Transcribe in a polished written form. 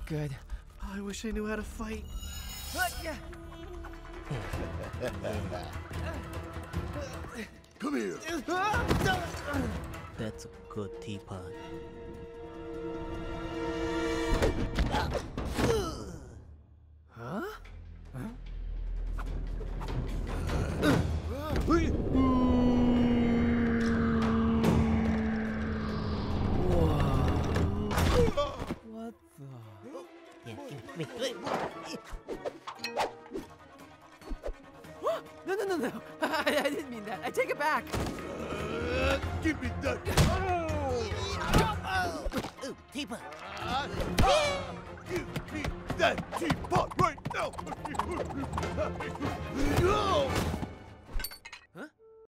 good. Oh, I wish I knew how to fight. Come here. That's a good teapot. Huh? What the? Yeah, give me. No. I didn't mean that. I take it back. Give me that. Ooh, teapot. Give me that teapot right now. No.